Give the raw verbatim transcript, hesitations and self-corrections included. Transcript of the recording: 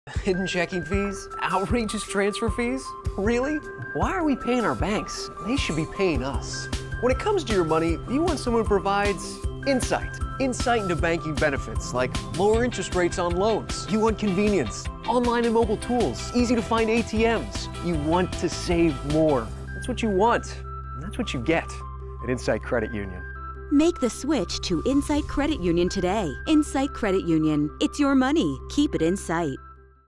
Hidden checking fees? Outrageous transfer fees? Really? Why are we paying our banks? They should be paying us. When it comes to your money, you want someone who provides insight. Insight into banking benefits like lower interest rates on loans. You want convenience, online and mobile tools, easy to find A T Ms. You want to save more. That's what you want, and that's what you get at Insight Credit Union. Make the switch to Insight Credit Union today. Insight Credit Union. It's your money. Keep it in sight.